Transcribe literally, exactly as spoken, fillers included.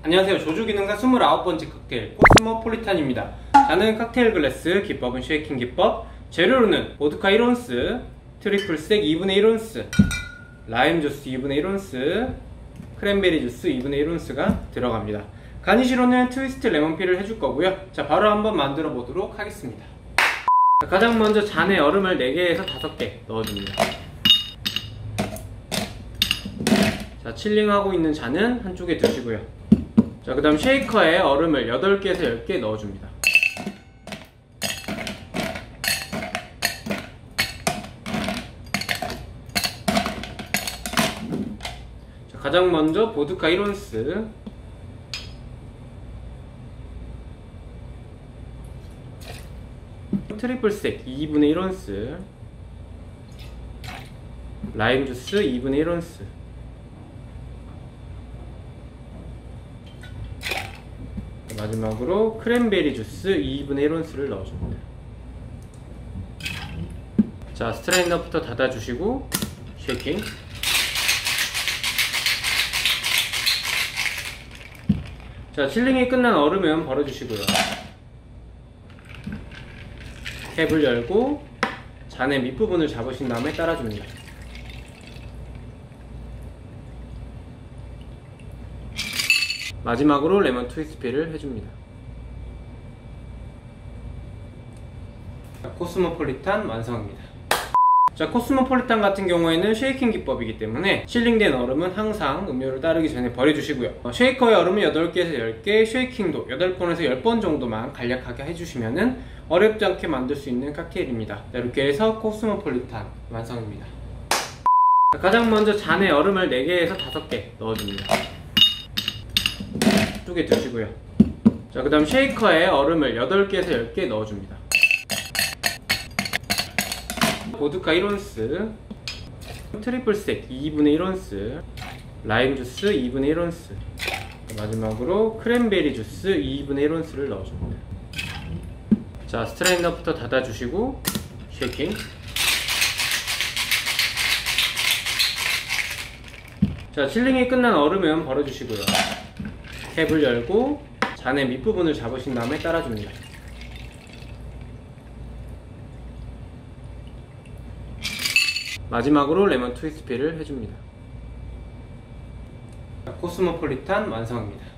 안녕하세요. 조주기능사 스물아홉 번째 칵테일 코스모폴리탄입니다. 잔은 칵테일 글래스, 기법은 쉐이킹 기법, 재료로는 보드카 일 온스, 트리플색 이분의 일 온스, 라임 주스 이분의 일 온스, 크랜베리 주스 이분의 일 온스가 들어갑니다. 가니쉬로는 트위스트 레몬피를 해줄 거고요. 자, 바로 한번 만들어 보도록 하겠습니다. 자, 가장 먼저 잔에 얼음을 네 개에서 다섯 개 넣어줍니다. 자, 칠링하고 있는 잔은 한쪽에 두시고요. 자, 그 다음 쉐이커에 얼음을 여덟 개에서 열 개 넣어줍니다. 자, 가장 먼저 보드카 일 온스, 트리플색 이분의 일 온스, 라임 주스 이분의 일 온스, 마지막으로 크랜베리 주스 이분의 일 온스를 넣어줍니다. 자, 스트레이너부터 닫아주시고 쉐이킹. 자, 칠링이 끝난 얼음은 버려주시고요. 캡을 열고 잔의 밑부분을 잡으신 다음에 따라줍니다. 마지막으로 레몬 트위스트를 해줍니다. 코스모폴리탄 완성입니다. 자, 코스모폴리탄 같은 경우에는 쉐이킹 기법이기 때문에 실링된 얼음은 항상 음료를 따르기 전에 버려주시고요. 어, 쉐이커의 얼음은 여덟 개에서 열 개, 쉐이킹도 여덟 번에서 열 번 정도만 간략하게 해주시면 어렵지 않게 만들 수 있는 칵테일입니다. 자, 이렇게 해서 코스모폴리탄 완성입니다. 자, 가장 먼저 잔에 얼음을 네 개에서 다섯 개 넣어줍니다. 쪽에 두시고요. 자, 그 다음 쉐이커에 얼음을 여덟 개에서 열 개 넣어줍니다. 보드카 일 온스, 트리플색 이분의 일 온스, 라임 주스 이분의 일 온스, 마지막으로 크랜베리 주스 이분의 일 온스를 넣어줍니다. 자, 스트레이너부터 닫아주시고 쉐이킹. 자, 칠링이 끝난 얼음은 버려주시고요. 캡을 열고 잔의 밑부분을 잡으신 다음에 따라줍니다. 마지막으로 레몬 트위스트를 해줍니다. 코스모폴리탄 완성입니다.